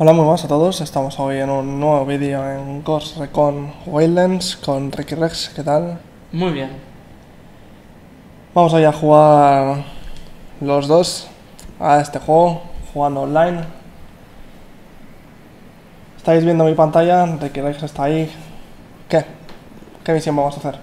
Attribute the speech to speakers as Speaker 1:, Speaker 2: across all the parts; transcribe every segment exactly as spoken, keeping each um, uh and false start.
Speaker 1: Hola, muy buenas a todos, estamos hoy en un nuevo vídeo en Ghost Recon Wildlands con Ricky Rex, ¿qué tal?
Speaker 2: Muy bien.
Speaker 1: Vamos hoy a jugar los dos a este juego, jugando online. Estáis viendo mi pantalla, Ricky Rex está ahí. ¿Qué? ¿Qué misión vamos a hacer?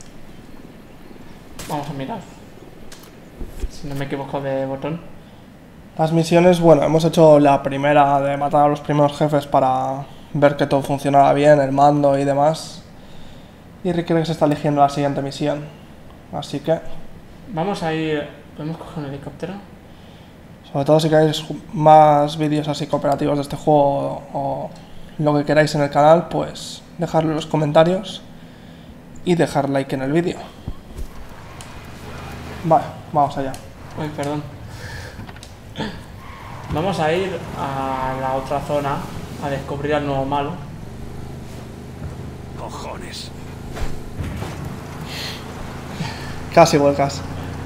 Speaker 2: Vamos a mirar. Si no me equivoco de botón.
Speaker 1: Las misiones, bueno, hemos hecho la primera de matar a los primeros jefes para ver que todo funcionara bien, el mando y demás. Y Ricky Rex está eligiendo la siguiente misión. Así que,
Speaker 2: Vamos a ir... ¿Podemos coger un helicóptero?
Speaker 1: sobre todo si queréis más vídeos así cooperativos de este juego o lo que queráis en el canal, pues dejadlo en los comentarios y dejar like en el vídeo. Vale, vamos allá.
Speaker 2: Uy, perdón. Vamos a ir a la otra zona a descubrir al nuevo malo.
Speaker 3: Cojones.
Speaker 1: Casi vuelcas.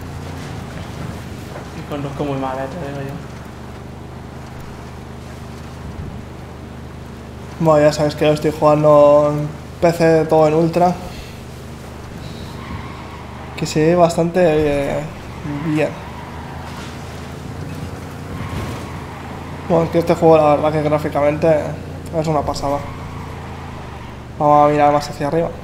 Speaker 2: Y conduzco muy mal, eh, te digo yo.
Speaker 1: Bueno, ya sabéis que yo estoy jugando en P C todo en ultra, que se ve bastante eh, bien. Bueno, es que este juego la verdad que gráficamente es una pasada. Vamos a mirar más hacia arriba.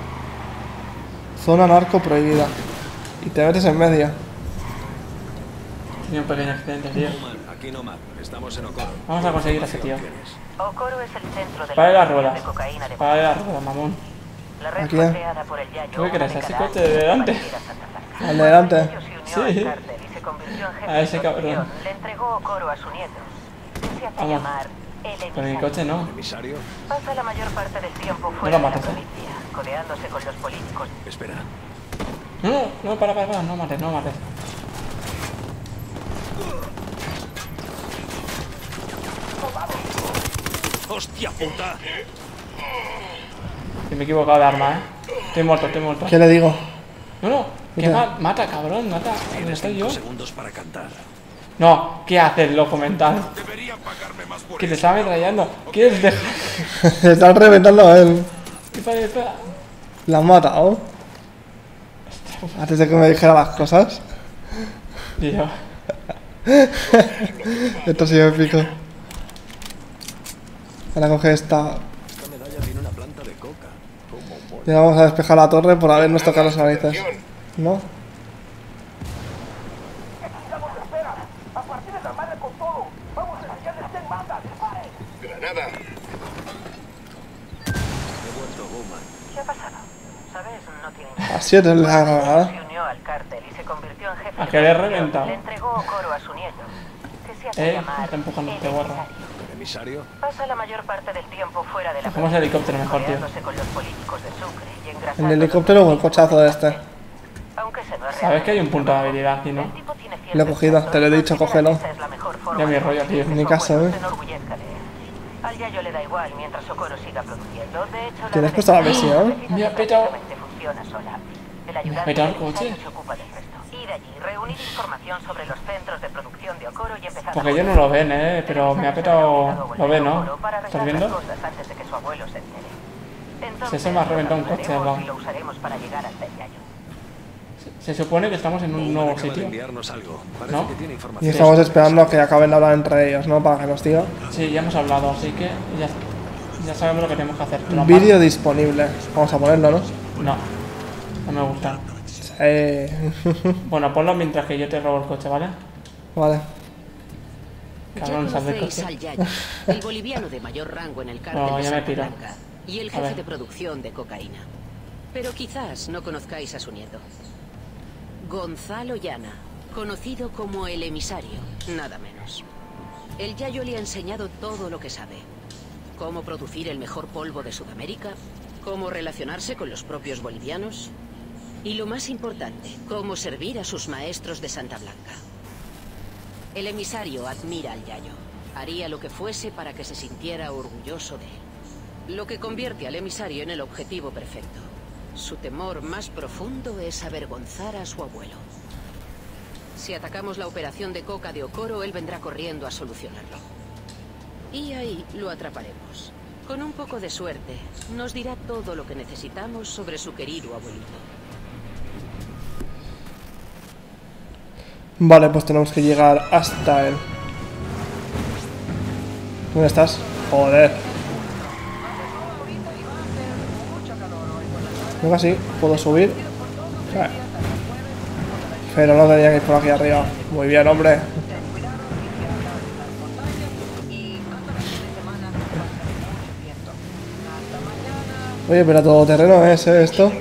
Speaker 1: Zona narco prohibida. Y te metes en medio.
Speaker 2: Tenía un pequeño accidente, tío.
Speaker 3: Aquí no, Mac. Estamos en Okoro.
Speaker 2: Vamos a conseguir a ese tío.
Speaker 4: Okoro es el centro de
Speaker 2: Para
Speaker 4: la
Speaker 2: la
Speaker 4: producción
Speaker 2: rueda.
Speaker 4: de cocaína de
Speaker 2: Para la rueda, mamón.
Speaker 4: La red
Speaker 1: Aquí,
Speaker 4: fue
Speaker 1: eh.
Speaker 4: creada por el Yayo.
Speaker 2: ¿Tú qué crees?
Speaker 4: una
Speaker 2: ¿Ese
Speaker 4: década
Speaker 2: coche
Speaker 4: antes
Speaker 2: de
Speaker 4: que
Speaker 2: delante?
Speaker 4: apareciera Santa Blanca.
Speaker 1: Al de delante.
Speaker 4: Cuando el Yayo se unió
Speaker 2: Sí.
Speaker 4: al cártel y se convirtió en jefe
Speaker 2: A ese
Speaker 4: de
Speaker 2: cabrón.
Speaker 4: producción, le entregó Okoro a su nieto. Que se hace
Speaker 2: Vamos.
Speaker 4: llamar el
Speaker 2: Con el
Speaker 4: emisario.
Speaker 2: coche no.
Speaker 3: ¿Emisario?
Speaker 4: Pasa la mayor parte del tiempo
Speaker 2: No
Speaker 4: fuera
Speaker 2: lo
Speaker 4: de la
Speaker 2: mates, eh.
Speaker 4: provincia, codeándose con los políticos.
Speaker 3: Espera.
Speaker 2: No, no, no, para, para, para. No mates, no mates.
Speaker 3: ¡Hostia puta!
Speaker 2: Que me he equivocado de arma, eh. Estoy muerto, estoy muerto.
Speaker 1: ¿Qué le digo?
Speaker 2: No, no. Que
Speaker 1: Mira.
Speaker 2: ma- mata, cabrón, mata. ¿Dónde
Speaker 3: Tienes
Speaker 2: estoy
Speaker 3: cinco
Speaker 2: yo?
Speaker 3: segundos para cantar.
Speaker 2: No, ¿qué haces, loco mental?
Speaker 3: Deberían pagarme más por
Speaker 2: Que te está ametrallando. ¿Quieres dejar?
Speaker 1: Se están reventando a él.
Speaker 2: Dispara, dispara.
Speaker 1: La han matado. Antes de que me dijera las cosas.
Speaker 2: Tío.
Speaker 1: Esto ha sido épico. Ahora coge esta.
Speaker 3: Esta medalla tiene una planta de coca. ¿Cómo mola?
Speaker 1: Ya vamos a despejar la torre por habernos tocado las narices. ¿No?
Speaker 5: Granada.
Speaker 3: He vuelto, Bowman.
Speaker 4: ¿Qué ha pasado? ¿Sabes? No tiene nada.
Speaker 1: A siete en la granada.
Speaker 4: Se unió al cártel y se convirtió en jefe
Speaker 2: ¿A
Speaker 4: de
Speaker 2: qué le he
Speaker 4: producción.
Speaker 2: reventado?
Speaker 4: Le entregó Okoro a su nieto. Que se hace
Speaker 2: Eh,
Speaker 4: llamar
Speaker 2: está empujando
Speaker 4: el
Speaker 2: este guarro.
Speaker 4: emisario.
Speaker 3: ¿El emisario?
Speaker 4: Pasa la mayor parte del tiempo fuera de la
Speaker 2: Cogemos el helicóptero mejor, tío.
Speaker 4: codeándose con los políticos de Sucre y engrasando
Speaker 1: ¿El
Speaker 4: los
Speaker 1: helicóptero o el
Speaker 4: políticos
Speaker 1: cochazo de este?
Speaker 4: Aunque se no es
Speaker 2: Sabes que hay un
Speaker 4: realmente
Speaker 2: punto de
Speaker 4: trabajo.
Speaker 2: habilidad aquí, ¿no?
Speaker 4: El tipo tiene ciertos
Speaker 1: Lo he cogido,
Speaker 4: datos
Speaker 1: te lo he
Speaker 4: y
Speaker 1: dicho,
Speaker 4: considera
Speaker 1: cógelo.
Speaker 4: que esa es la mejor forma
Speaker 2: Ya mi
Speaker 4: de
Speaker 2: rollo,
Speaker 4: conseguir
Speaker 2: tío.
Speaker 4: que
Speaker 1: Ni
Speaker 4: su
Speaker 1: caso,
Speaker 4: abuelo
Speaker 1: ¿eh?
Speaker 4: se enorgullezca de él. Al Yayo le da igual mientras Okoro siga produciendo. De hecho, la
Speaker 1: ¿Tienes
Speaker 4: red
Speaker 1: puesta la
Speaker 4: de
Speaker 1: misión?
Speaker 4: beneficios
Speaker 2: Me ha petado.
Speaker 4: prácticamente funciona sola. El
Speaker 2: Me ha
Speaker 4: ayudante
Speaker 2: petado el
Speaker 4: del emisario
Speaker 2: coche.
Speaker 4: se ocupa del resto. Ir allí, reunir información sobre los centros de producción de Okoro y empezar
Speaker 2: Porque
Speaker 4: a
Speaker 2: ellos no lo ven, eh. Pero me ha petado. Lo ve, ¿no? ¿Estás
Speaker 4: ¿Estás
Speaker 2: viendo?
Speaker 4: Antes de que su abuelo se entere.
Speaker 2: Sí,
Speaker 4: Entonces,
Speaker 2: se me ha reventado un coche al lado.
Speaker 4: y lo usaremos para llegar hasta el Yayo.
Speaker 2: Se supone que estamos en un
Speaker 3: Bowman
Speaker 2: nuevo
Speaker 3: acaba de
Speaker 2: sitio.
Speaker 3: enviarnos algo. Parece
Speaker 2: ¿No?
Speaker 3: que tiene
Speaker 1: Y
Speaker 3: información.
Speaker 1: estamos esperando a que acaben de hablar entre ellos, ¿no? Para que nos diga.
Speaker 2: Sí, ya hemos hablado, así que ya, ya sabemos lo que tenemos que hacer. Pero
Speaker 1: Vídeo disponible. Vamos a ponerlo, ¿no?
Speaker 2: No, no me gusta.
Speaker 1: Eh.
Speaker 2: Bueno, ponlo mientras que yo te robo el coche, ¿vale?
Speaker 1: Vale.
Speaker 2: Cabrón,
Speaker 6: Ya
Speaker 2: sal del
Speaker 6: conocéis
Speaker 2: coche.
Speaker 6: al Yayo, el boliviano de mayor rango en el cártel
Speaker 2: No,
Speaker 6: de
Speaker 2: ya me
Speaker 6: Santa
Speaker 2: piro.
Speaker 6: Blanca y el
Speaker 2: A
Speaker 6: jefe
Speaker 2: ver.
Speaker 6: de producción de cocaína. Pero quizás no conozcáis a su nieto. Gonzalo Llana, conocido como el emisario, nada menos. El Yayo le ha enseñado todo lo que sabe. Cómo producir el mejor polvo de Sudamérica, cómo relacionarse con los propios bolivianos y, lo más importante, cómo servir a sus maestros de Santa Blanca. El emisario admira al Yayo. Haría lo que fuese para que se sintiera orgulloso de él. Lo que convierte al emisario en el objetivo perfecto. Su temor más profundo es avergonzar a su abuelo. Si atacamos la operación de coca de Okoro, él vendrá corriendo a solucionarlo. Y ahí lo atraparemos. Con un poco de suerte, nos dirá todo lo que necesitamos sobre su querido abuelito.
Speaker 1: Vale, pues tenemos que llegar hasta él. ¿Dónde estás? Joder. Venga, sí, puedo subir. Eh. Pero no tenía que ir por aquí arriba. Muy bien, hombre. Oye, pero todo terreno es ¿eh, esto.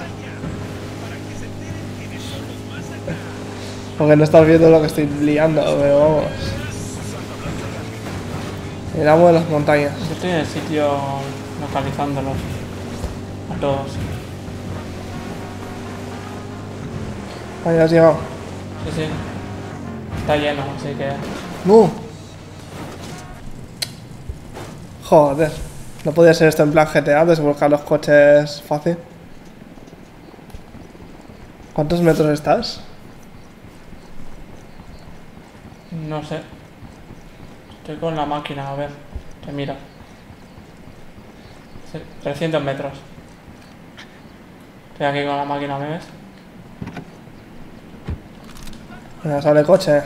Speaker 1: Porque no estás viendo lo que estoy liando, pero vamos. El amo de las montañas.
Speaker 2: Yo estoy en el sitio localizándolos. A todos.
Speaker 1: Ahí has llegado.
Speaker 2: Sí, sí. Está lleno, así que...
Speaker 1: ¡No! Joder. ¿No podía ser esto en plan G T A? Desbloquear los coches fácil. ¿Cuántos metros estás?
Speaker 2: No sé. Estoy con la máquina, a ver. Te miro. Sí, trescientos metros. Estoy aquí con la máquina, ¿me ves?
Speaker 1: Venga, sale coche.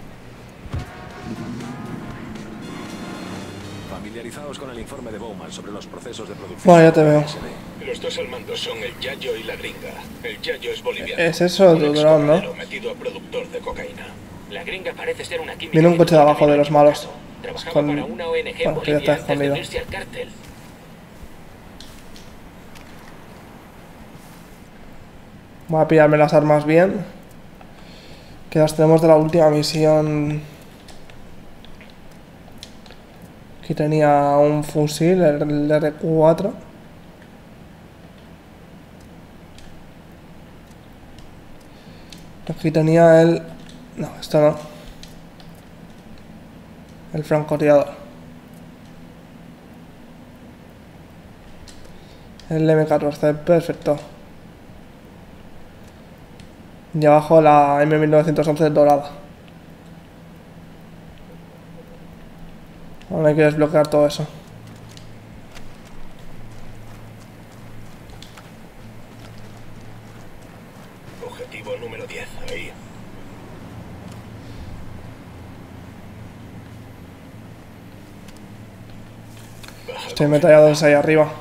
Speaker 3: Familiarizaos con el informe de Bowman sobre los procesos de producción.
Speaker 1: Bueno, ya te veo.
Speaker 5: Los dos al mando son el Yayo y la gringa. El Yayo es boliviano.
Speaker 1: Es eso,
Speaker 5: un
Speaker 1: tu dron, ¿no?
Speaker 5: excoronero metido a productor de cocaína. La gringa parece ser una química.
Speaker 1: Viene un coche de abajo de los malos.
Speaker 5: Trabajaba
Speaker 1: Con...
Speaker 5: para una O N G
Speaker 1: Bueno, que ya
Speaker 5: Bolivia
Speaker 1: está
Speaker 5: antes de
Speaker 1: escondido.
Speaker 5: unirse al cártel.
Speaker 1: Voy a pillarme las armas bien. Que las tenemos de la última misión. Aquí tenía un fusil, el R cuatro. Aquí tenía el... No, esto no. El francotirador. El M catorce, perfecto. Y abajo la M mil novecientos once dorada. Ahora hay que desbloquear todo eso.
Speaker 5: Objetivo número diez, ahí. Baja
Speaker 1: Estoy metallados ahí arriba.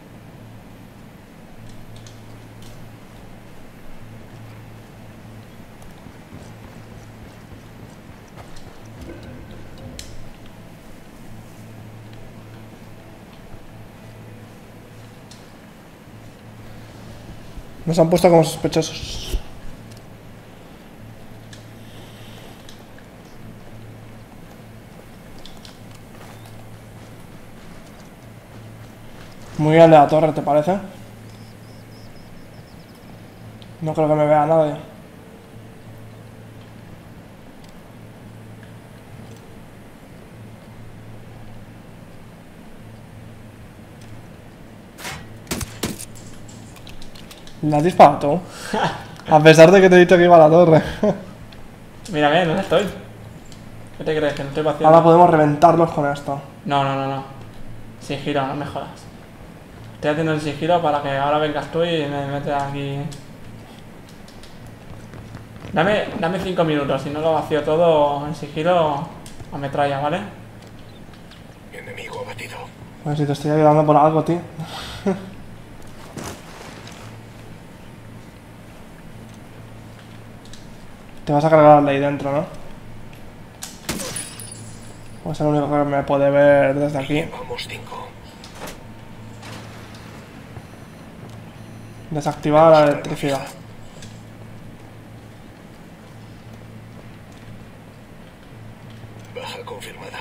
Speaker 1: Nos han puesto como sospechosos. Muy bien de la torre, ¿te parece? No creo que me vea nadie. ¿La has disparado tú? A pesar de que te he dicho que iba a la torre.
Speaker 2: Mírame, ¿dónde estoy? ¿Qué te crees? Que no estoy vaciando.
Speaker 1: Ahora podemos reventarlos con esto.
Speaker 2: No, no, no, no. Sigilo, no me jodas. Estoy haciendo el sigilo para que ahora vengas tú y me metes aquí. Dame, dame cinco minutos, si no lo vacío todo en sigilo, a metralla, ¿vale?
Speaker 5: enemigo abatido.
Speaker 1: Pues si te estoy ayudando por algo, tío. Te vas a cargar ahí dentro, ¿no? Pues es el único que me puede ver desde aquí.
Speaker 5: Vamos cinco.
Speaker 1: Desactivar la electricidad.
Speaker 5: Baja confirmada.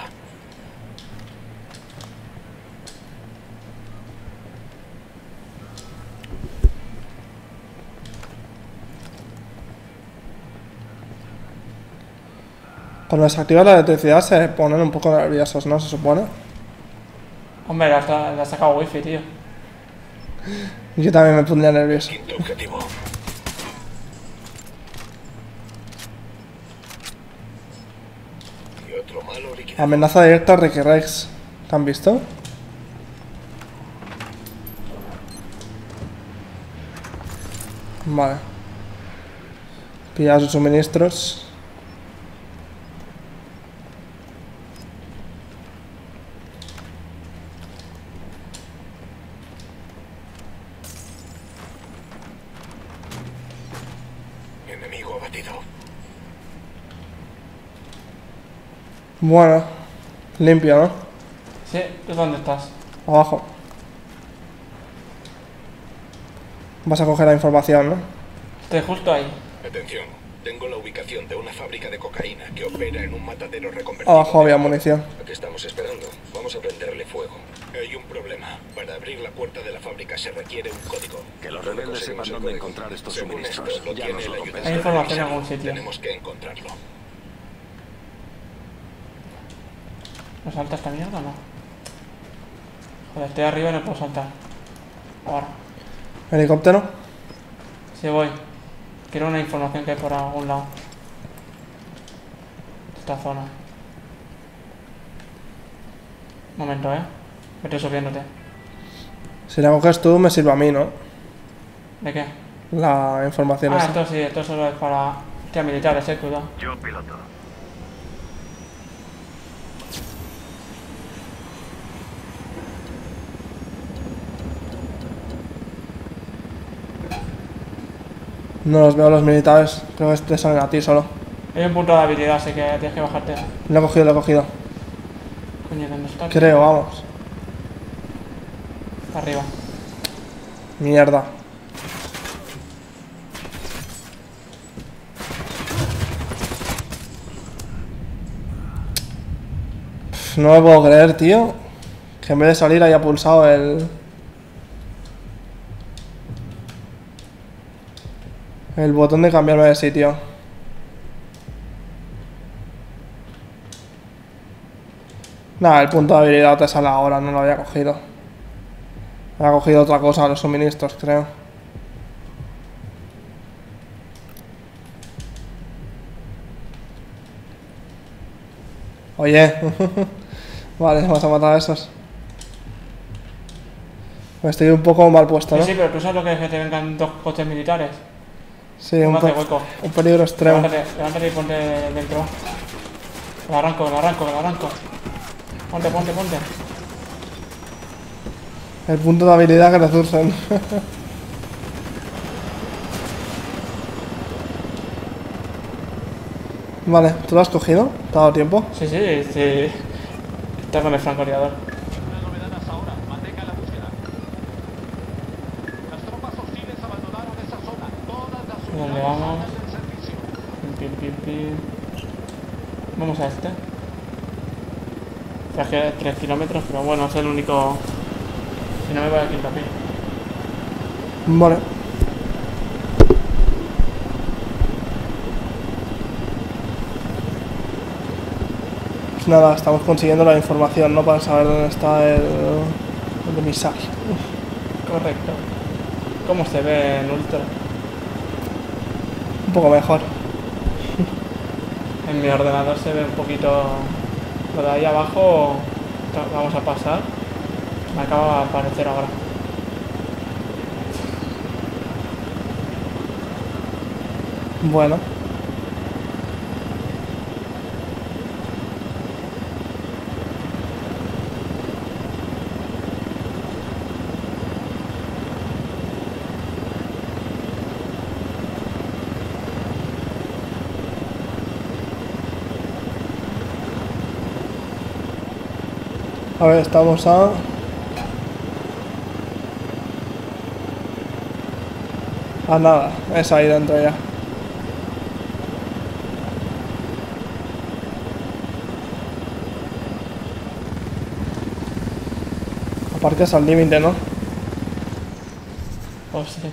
Speaker 1: Cuando desactivas la electricidad se ponen un poco nerviosos, ¿no? Se supone.
Speaker 2: Hombre, le has, le has sacado wifi, tío.
Speaker 1: Yo también me pondría nervioso.
Speaker 5: Quinto objetivo. Y otro malo liquidado.
Speaker 1: Amenaza directa a Ricky Rex. ¿Te han visto? Vale. Pilla sus suministros.
Speaker 5: Enemigo abatido.
Speaker 1: Bueno. Limpio, ¿no?
Speaker 2: Sí, ¿tú dónde estás?
Speaker 1: Abajo. Vas a coger la información, ¿no?
Speaker 2: Estoy justo ahí.
Speaker 5: Atención, tengo la ubicación de una fábrica de cocaína que opera en un matadero reconvertido.
Speaker 1: Abajo había munición.
Speaker 5: ¿A qué estamos esperando? Vamos a prenderle fuego. Hay un problema. Para abrir la puerta de la fábrica se requiere un código.
Speaker 3: Que los rebeldes sepan dónde encontrar estos
Speaker 5: Según
Speaker 3: suministros.
Speaker 5: esto, lo
Speaker 3: Ya
Speaker 5: tiene
Speaker 3: nos
Speaker 5: el
Speaker 3: lo
Speaker 5: ayudante.
Speaker 2: Hay información en algún sitio.
Speaker 5: Tenemos que encontrarlo.
Speaker 2: ¿No salta esta mierda o no? Joder, estoy arriba y no puedo saltar. Ahora.
Speaker 1: Helicóptero.
Speaker 2: Sí, voy. Quiero una información que hay por algún lado. Esta zona. Un momento, eh. Me estoy subiéndote.
Speaker 1: Si la coges tú, me sirve a mí, ¿no?
Speaker 2: ¿De qué?
Speaker 1: La información
Speaker 2: Ah,
Speaker 1: esa.
Speaker 2: esto sí, esto solo es para... Hostia, militares, eh, cuidado.
Speaker 7: Yo piloto.
Speaker 1: No los veo los militares. Creo que te salen a ti solo.
Speaker 2: Hay un punto de habilidad, así que tienes que bajarte.
Speaker 1: Lo he cogido, lo he cogido.
Speaker 2: Coño, ¿dónde está?
Speaker 1: Creo, vamos.
Speaker 2: Arriba.
Speaker 1: Mierda. Pff, no me puedo creer, tío. Que en vez de salir haya pulsado el... El botón de cambiarme de sitio. Nada, el punto de habilidad te sale ahora, no lo había cogido. Había cogido otra cosa, los suministros, creo. Oye. Vale, vas a matar a esos. Estoy un poco mal puesto, ¿no?
Speaker 2: Sí, sí, pero tú sabes lo que es que te vengan dos coches militares.
Speaker 1: Sí, un,
Speaker 2: Póngate
Speaker 1: pe-
Speaker 2: hueco.
Speaker 1: un peligro extremo.
Speaker 2: Levántate, levántate y ponte dentro. Me lo arranco, me lo arranco, me lo arranco. Ponte, ponte, ponte.
Speaker 1: El punto de habilidad que resursen. Vale, ¿tú lo has cogido? ¿Te ha dado tiempo?
Speaker 2: Sí, sí, sí. Está con el francotirador.
Speaker 7: Una novedad hasta ahora. Mantenga la búsqueda. Las tropas hostiles abandonaron esa zona. Todas las
Speaker 2: ¿Dónde
Speaker 7: unidades
Speaker 2: vamos?
Speaker 7: salen del servicio.
Speaker 2: Pim, pim, pim. Vamos a este. Traje tres kilómetros, pero bueno, es el único... Si no me voy a quinta pie.
Speaker 1: Vale. Pues nada, estamos consiguiendo la información, ¿no? Para saber dónde está el, el emisario.
Speaker 2: Correcto. ¿Cómo se ve en ultra?
Speaker 1: Un poco mejor.
Speaker 2: En mi ordenador se ve un poquito... Lo de ahí abajo vamos a pasar. Me acaba de aparecer ahora.
Speaker 1: Bueno. A ver, estamos a... A nada, es ahí dentro ya. Aparte es al límite, ¿no?
Speaker 2: Oh, sí.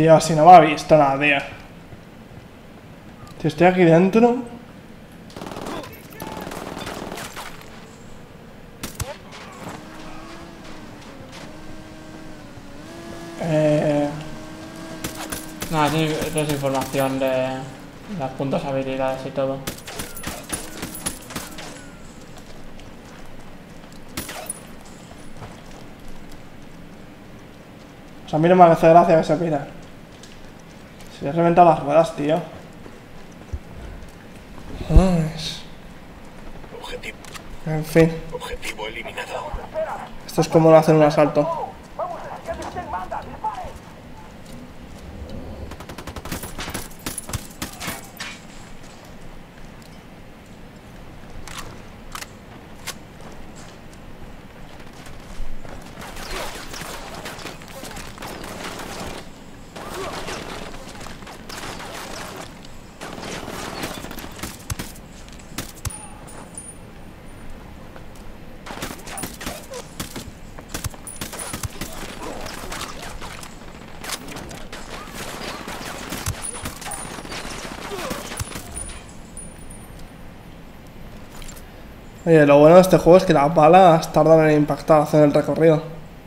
Speaker 1: Tío, si no me ha visto nada, tío. Si estoy aquí dentro. Eh...
Speaker 2: Nada, sí, esto es información de las puntos habilidades y todo.
Speaker 1: O sea, a mí no me hace gracia que se pira. Se le he reventado las ruedas, tío. Ay,
Speaker 5: Objetivo,
Speaker 1: en fin.
Speaker 5: objetivo eliminado.
Speaker 1: Esto es como no hacer un asalto. Oye, lo bueno de este juego es que las balas tardan en impactar, hacer el recorrido.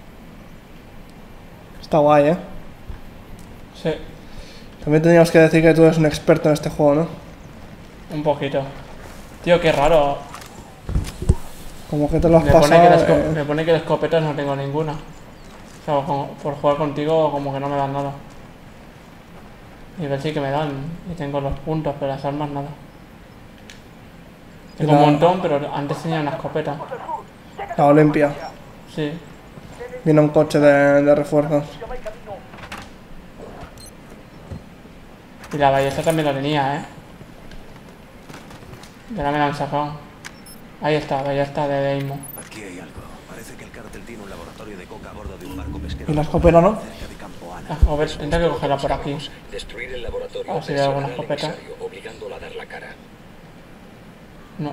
Speaker 1: Está guay, ¿eh?
Speaker 2: Sí,
Speaker 1: También teníamos que decir que tú eres un experto en este juego, ¿no?
Speaker 2: un poquito. Tío, qué raro.
Speaker 1: Como que te lo has
Speaker 2: Me pone,
Speaker 1: pasado...
Speaker 2: que de esco-
Speaker 1: eh,
Speaker 2: me pone que de escopetas no tengo ninguna. O sea, como- por jugar contigo como que no me dan nada. Y ver sí que me dan. Y tengo los puntos, pero las armas nada. Tengo un
Speaker 1: la-
Speaker 2: montón, pero antes tenía una escopeta.
Speaker 1: La Olimpia.
Speaker 2: Sí.
Speaker 1: Viene un coche de, de refuerzos.
Speaker 2: Y la ballesta también la tenía, ¿eh? Ya no me la han sacado. Ahí está, ballesta de Deimo.
Speaker 3: Aquí hay algo. Parece que el cártel tiene un laboratorio de coca a bordo de un barco pesquero.
Speaker 1: Y la escopeta, ¿no?
Speaker 3: Cerca de Campo Ana.
Speaker 2: Ah, a ver, tendré que cogerla por aquí.
Speaker 5: Destruir el laboratorio,
Speaker 2: Ah, sí, hay alguna
Speaker 5: presionar al
Speaker 2: escopeta.
Speaker 5: emisario, obligándolo a dar la cara.
Speaker 2: No.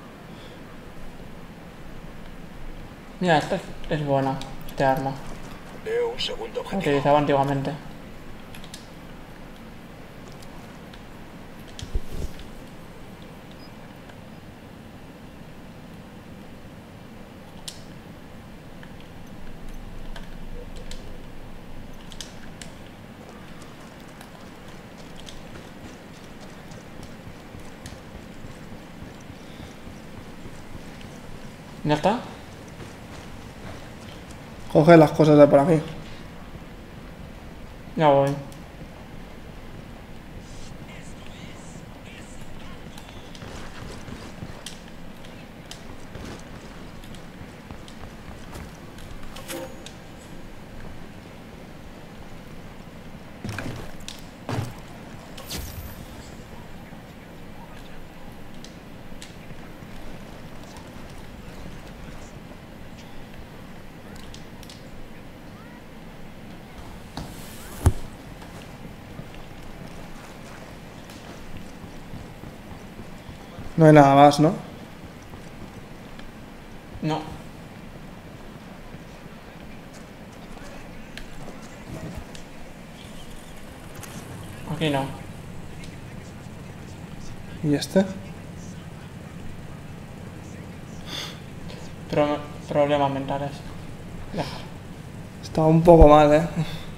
Speaker 2: Mira, esta es, es buena, este arma.
Speaker 5: Veo un segundo
Speaker 2: La
Speaker 5: objetivo.
Speaker 2: utilizaba antiguamente. ¿Ya está?
Speaker 1: Coge las cosas de por aquí.
Speaker 2: Ya voy.
Speaker 1: No hay nada más, ¿no?
Speaker 2: No. Aquí no.
Speaker 1: ¿Y este?
Speaker 2: Pro- problemas mentales. Deja.
Speaker 1: Está un poco mal, ¿eh?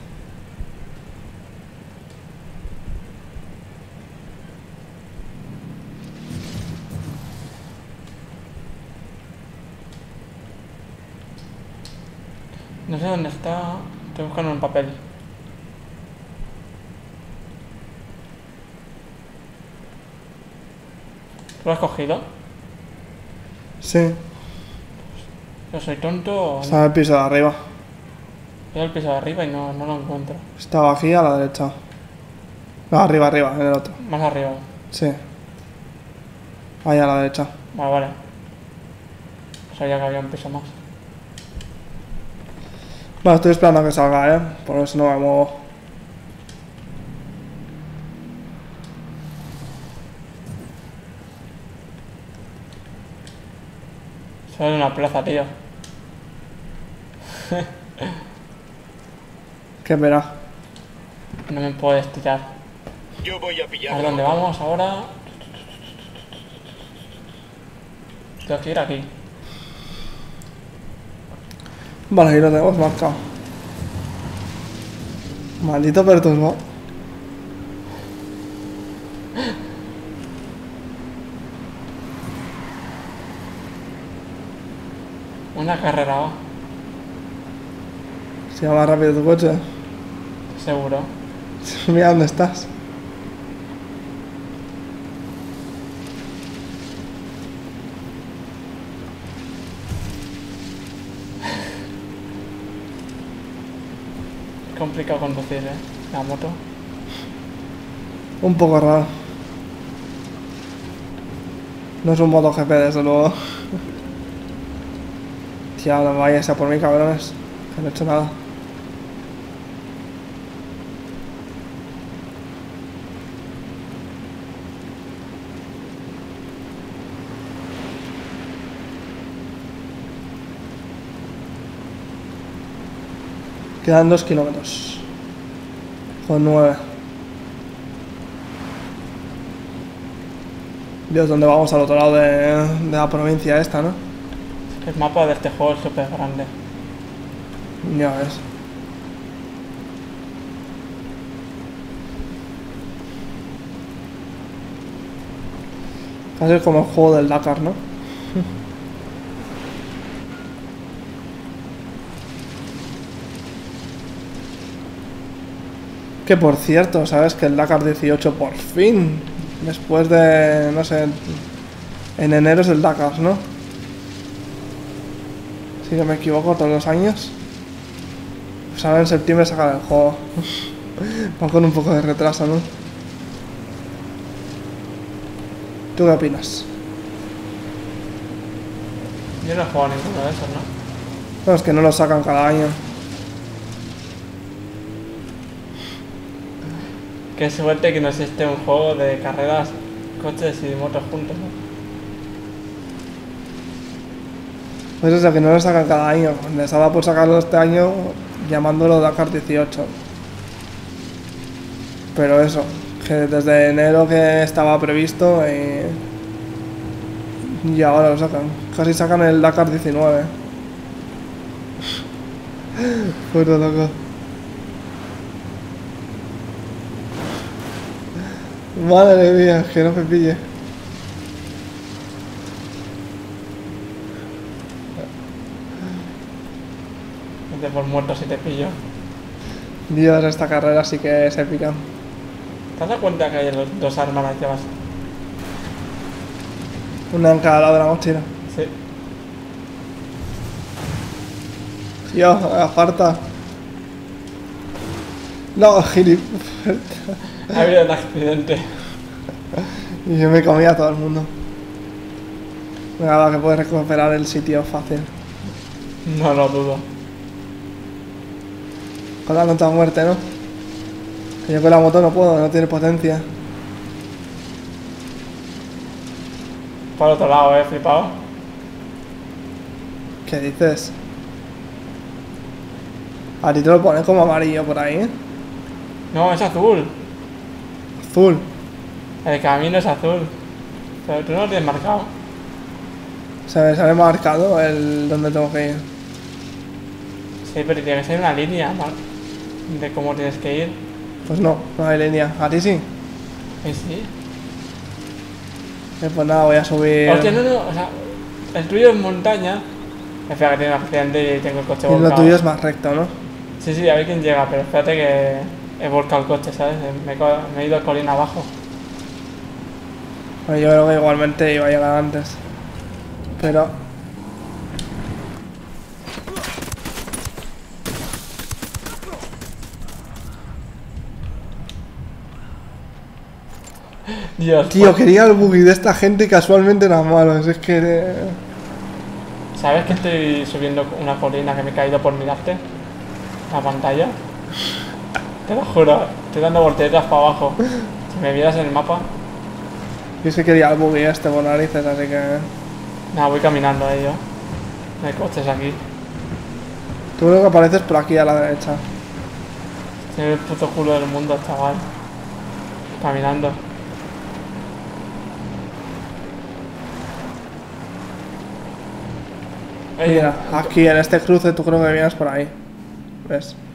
Speaker 2: No sé dónde está. Estoy buscando un papel. ¿Lo has cogido?
Speaker 1: Sí.
Speaker 2: Yo soy tonto o
Speaker 1: Está en el piso de arriba.
Speaker 2: Veo el piso de arriba y no, no lo encuentro.
Speaker 1: Estaba aquí a la derecha. No, arriba, arriba, en el otro.
Speaker 2: Más arriba.
Speaker 1: Sí. Ahí a la derecha.
Speaker 2: Vale, vale. Sabía que había un piso más.
Speaker 1: Bueno, estoy esperando a que salga, ¿eh? Por eso no me muevo.
Speaker 2: Solo en una plaza, tío.
Speaker 1: ¿Qué verá?
Speaker 2: No me puedes tirar.
Speaker 5: Yo voy a
Speaker 2: A
Speaker 5: pillar.
Speaker 2: ver dónde vamos ahora. Tengo que ir aquí.
Speaker 1: Vale, ahí lo tenemos marcado. Maldito perturbado.
Speaker 2: Una carrera va,
Speaker 1: Si va más rápido tu coche.
Speaker 2: seguro.
Speaker 1: Mira dónde estás.
Speaker 2: Es complicado conducir, eh, la moto.
Speaker 1: Un poco raro. No es un MotoGP, desde luego. Tía, no vayas a por mí, cabrones. Que no he hecho nada. Quedan dos kilómetros. Con nueve. Dios, ¿dónde vamos? Al otro lado de, de la provincia esta, ¿no?
Speaker 2: El mapa de este juego es súper grande.
Speaker 1: Ya ves. Casi como el juego del Dakar, ¿no? Que por cierto, ¿sabes? Que el Dakar dieciocho por fin, después de, no sé, en enero es el Dakar, ¿no? Si no me equivoco, todos los años. Pues ahora en septiembre sacan el juego. Va con un poco de retraso, ¿no? ¿Tú qué opinas?
Speaker 2: Yo no he jugado a ninguno de esos, ¿no?
Speaker 1: No, es que no lo sacan cada año.
Speaker 2: Qué suerte que no existe un juego de carreras, coches y motos juntos, ¿no?
Speaker 1: Pues eso, que no lo sacan cada año. Les ha dado por sacarlo este año llamándolo Dakar dieciocho. Pero eso, que desde enero que estaba previsto y, y ahora lo sacan. Casi sacan el Dakar diecinueve. Puto loco. Madre mía, que no me pille.
Speaker 2: De por muerto si te pillo.
Speaker 1: Dios, esta carrera sí que es épica.
Speaker 2: ¿Te has dado cuenta que hay los dos armas las llevas?
Speaker 1: Una en cada lado de la mochila.
Speaker 2: Sí.
Speaker 1: Tío, aparta. No, gilipollas.
Speaker 2: Ha habido un accidente.
Speaker 1: Y yo me comía a todo el mundo. Venga, va, que puedes recuperar el sitio fácil.
Speaker 2: No lo dudo.
Speaker 1: Con la nota a muerte, ¿no? Que yo con la moto no puedo, no tiene potencia.
Speaker 2: Por otro lado, eh, flipado.
Speaker 1: ¿Qué dices? A ti te lo pones como amarillo por ahí, ¿eh?
Speaker 2: No, es azul.
Speaker 1: Azul.
Speaker 2: El camino es azul. Pero tú no lo tienes marcado.
Speaker 1: Se me sale marcado el donde tengo que ir.
Speaker 2: Sí, pero tiene que ser una línea mar- de cómo tienes que ir.
Speaker 1: Pues no, no hay línea. ¿A ti sí?
Speaker 2: Sí, sí.
Speaker 1: Eh, pues nada, voy a subir.
Speaker 2: Hostia, no, no, o sea, el tuyo es montaña. Espera, que tiene un accidente y tengo el coche
Speaker 1: Y lo
Speaker 2: volcado.
Speaker 1: tuyo es más recto, ¿no?
Speaker 2: Sí, sí, a ver quién llega, pero espérate que he volcado el coche, ¿sabes? Me he, co- me he ido colina abajo.
Speaker 1: Bueno, yo creo que igualmente iba a llegar antes. Pero...
Speaker 2: Dios,
Speaker 1: Tío, quería el buggy de esta gente y casualmente eran malos. Es que... eh,
Speaker 2: ¿sabes que estoy subiendo una colina que me he caído por mirarte? La pantalla. Te lo juro, estoy dando volteretas para abajo. Si me vieras en el mapa.
Speaker 1: Yo es que quería el buggy este por narices, así que...
Speaker 2: Nada, voy caminando a ello. No hay coches aquí.
Speaker 1: Tú lo que apareces por aquí a la derecha.
Speaker 2: Tiene el puto culo del mundo, chaval. Caminando. Ey,
Speaker 1: Mira, aquí en este cruce tú creo que vienes por ahí. ¿Ves?